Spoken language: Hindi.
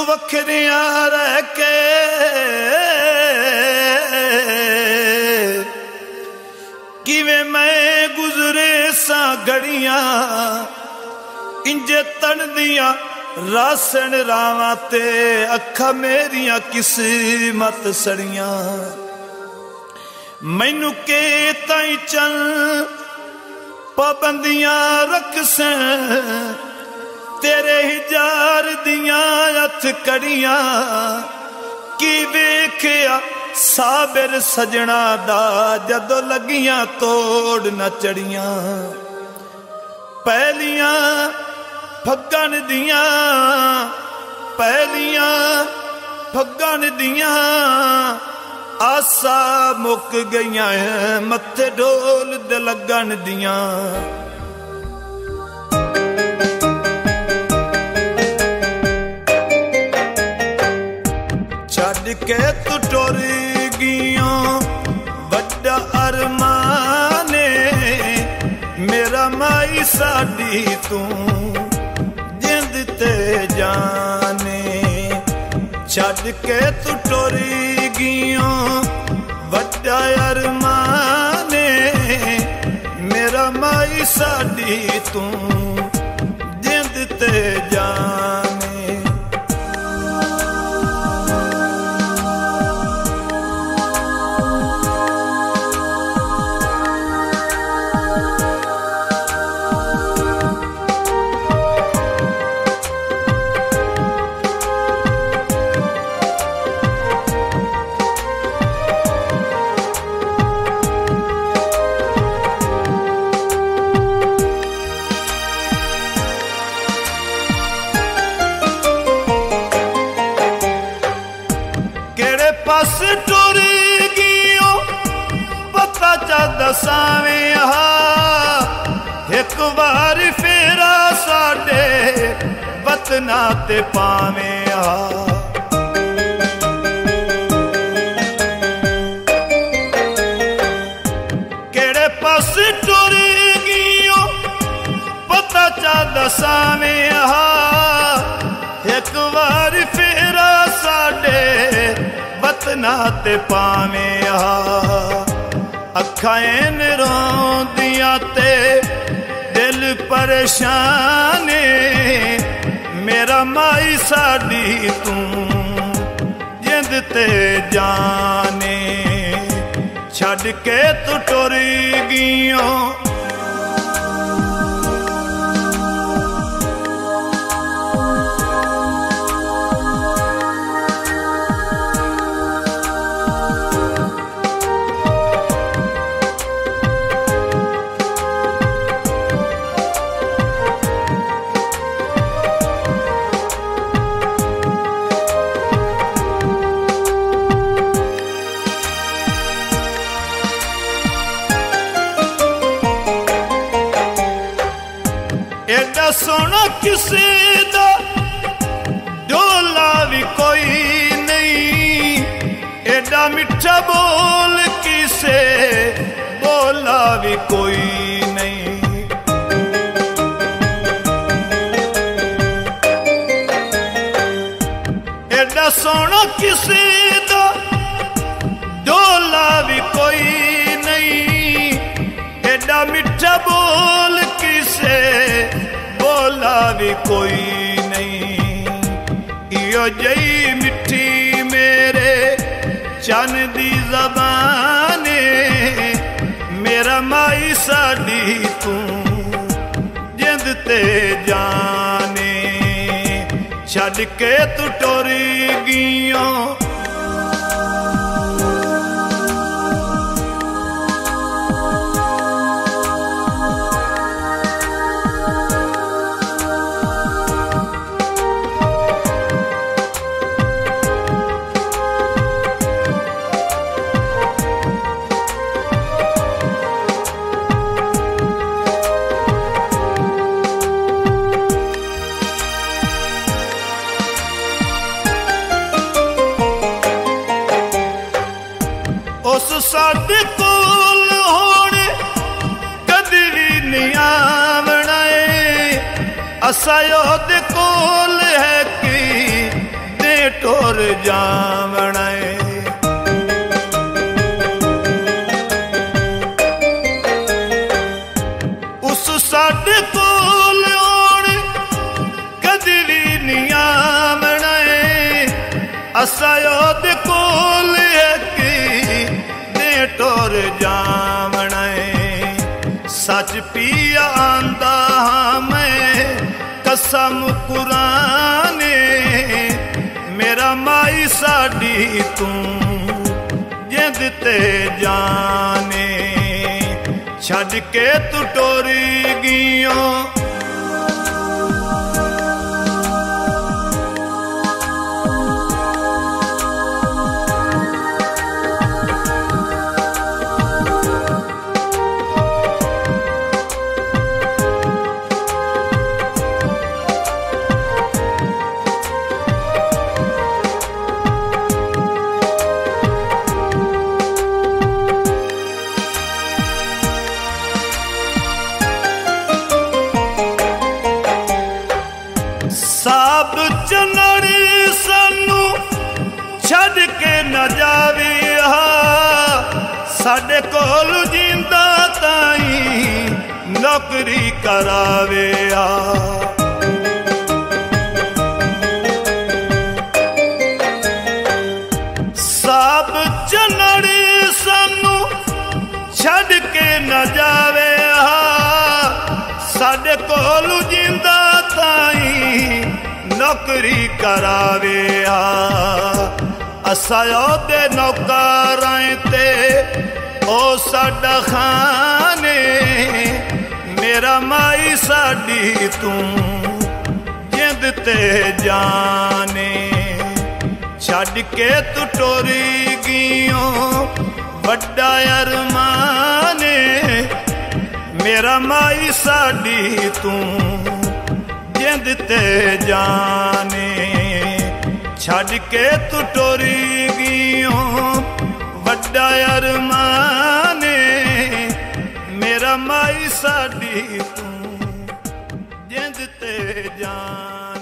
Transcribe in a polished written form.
वखरिया रह के किवें मैं गुजरे सा घड़ियां इंजे तन दिया रासन रावां ते अखा मेरिया किस्मत सड़ियां मैनू के ताई चल पाबंदियां रख से तेरे हिजार दियां हथ कड़ियां की वेख्या साबिर सजना दा जदों लगियां तोड़ न चढ़ियां पहलियां फगन दियां पहलियां फगन दियां आसा मुक गईयां मत्थे ढोल दे लगन दियां छड़ के तू टुर गियो वड्डा अरमाने मेरा माई साडी तू जिंद ते जाने छड़ के तू टुर गियो वड्डा अरमाने मेरा माई साडी तू जिंद ते जाने पास टुर गियो पता चा दसावे एक बार फेरा साडे वतना ते पावे केड़े पास टुर गियो पता चा दसावे एक बार फेरा साडे वतना ते पावे अखां रोंदियां ते दिल परेशाने मेरा माई साडी तू जिंद ते जाने छड़ के तू टुर गियो एडा सोना किसे दा डोला भी कोई नहीं एडा मिठा बोल किसे बोला भी कोई नहीं एडा सोना किसे दा डोला भी कोई नहीं एडा मिठा बोल किसे बोला भी कोई नहीं इयो जई मिठी मेरे चन दी ज़बाने मेरा माई साडी तू जिंद ते जाने छड़ के तू टुर गियो उस साडे कोल होने कदी भी नहीं आवना असा ओदे कोल है कि टुर जावना है। उस साडे कोल होण कदी भी नहीं आवना है। असा ओदे कोल टुर जावना है। सच पिया आंदा मैं कसम कुराने मेरा माई साडी तू जिंद ते जाने। छड़ के तू टोरी गियो साब चनड़ी सानू छड़ के न जावे। साडे कोल जिंदा ताई नौकरी करावे। साब चनड़ी सानू छड़ के न जावे। साडे कोल जिंदा ताई नौकरी करावे। असा ओदे नौकरां ते ओ साडा खाने मेरा माई साडी तू जिंद ते जाने। छड़ के तू टोरी गियो वड्डा अरमाने मेरा माई साडी तू जिंद ते जाने। छड़ के तू टोरी गियो वड्डा अरमाने मेरा माई साडी तू जिंद ते जाने।